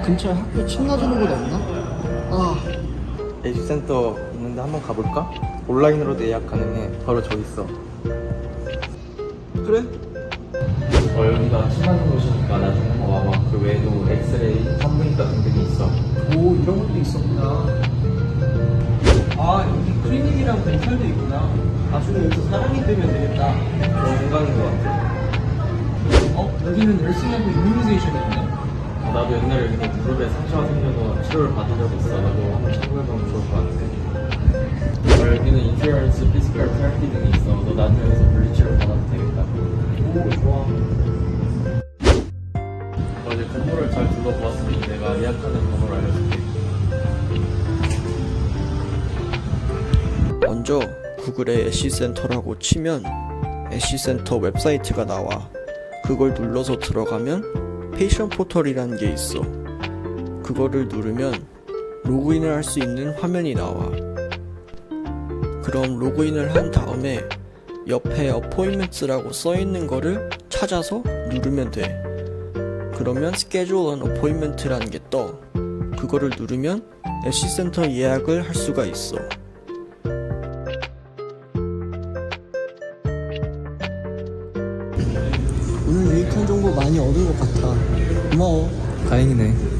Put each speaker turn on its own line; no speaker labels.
근처에 학교 침 놔주는 곳 없나? 아,
애쉬센터 있는데 한번 가볼까? 온라인으로도 예약 가능해. 바로 저기 있어.
그래?
여기가 침하는 곳이니까 나중에 한번 와봐. 그 외에도 엑스레이, 산부인과 등등이 있어.
오, 이런 것도 있었구나. 아, 여기 클리닉이랑 덴탈도 있구나. 나중에 여기서 사람이 뜨면 되겠다.
좋은 생각인 것 같아.
여기는 널싱하고 이뮤니제이션이 있네.
나도 옛날에 여기서 무릎에 상처가 생겨서 치료를 받은 적이 있어. 나도 한번 참고해보면 좋을 것 같아. 여기는 인슈런스, 피지컬 테라피 등이 있어. 너 나중에 여기서 물리치료 받아도 되겠다.
오, 좋아.
어제 건물을 잘 둘러보았으니 내가 예약하는 번호를 알려줄게.
먼저 구글에 애쉬센터라고 치면 애쉬센터 웹사이트가 나와. 그걸 눌러서 들어가면 페이션 포털이라는 게 있어. 그거를 누르면 로그인을 할 수 있는 화면이 나와. 그럼 로그인을 한 다음에 옆에 어포인먼트라고 써있는 거를 찾아서 누르면 돼. 그러면 Schedule an Appointment라는 게 떠. 그거를 누르면 애쉬센터 예약을 할 수가 있어.
오늘 유익한 정보 많이 얻은 것 같아. 고마워.
다행이네.